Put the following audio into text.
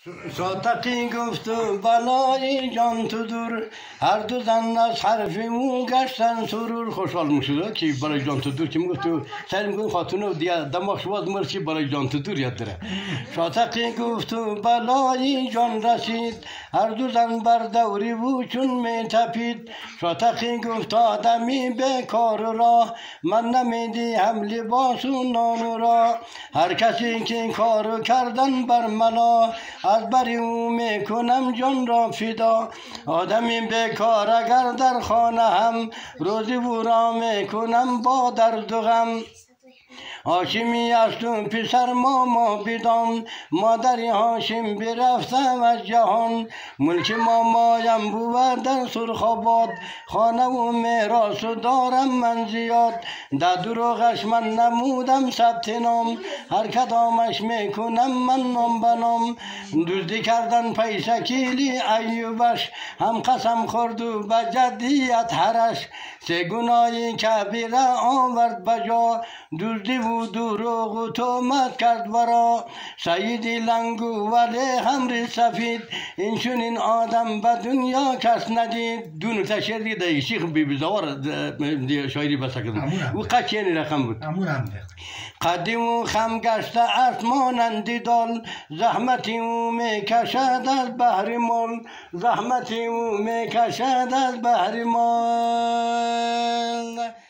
صادقی گفت و بلای جان تو دور، هر دو زن از حرف مو گشتن سرور. خوشحال میشد که برای جان تو دور که میگفت تو سعی میکنی خاتونو دیگه دماغش باز مرسی برای جان تو دور یاد داره. صادقی گفت و بلای جان رسید، هر دو زن بر دوری و چون میتپید. صادقی گفت آدمی به کار و راه، من نمیدی هم لباس و نان را. هر کسی که کارو کردن بر ملا، از بری او میکنم جان را فدا. آدمی بیکار اگر در خانه هم، روزی او را میکنم با درد و غم. هاشمی است و پسر ماما بدان، مادری هاشم برفتم از جهان. ملک مامایم بود در سرخاباد، خانه و میراث و دارم من زیاد. در دروغش من نمودم ثبت نام، هر کدامش میکنم من نام بنام. دزدی کردن پیسکیلی ایوبش، هم قسم خورد و به جدیت هرش. سه گناهی کبیره آورد بجا، دزدی و دروغ و تهمت کرد ورا. سیدی لنگو ولی همری سفید، این چنین آدم به دنیا کس ندید. دو نکته شعر دیگه شیخ بیزوار شاعری بسته کردن و قد چه رقم بود. قدیم و خم گشته است مانند دال، زحمتی او میکشد از بحر مال. زحمتی او میکشد از بحر مال.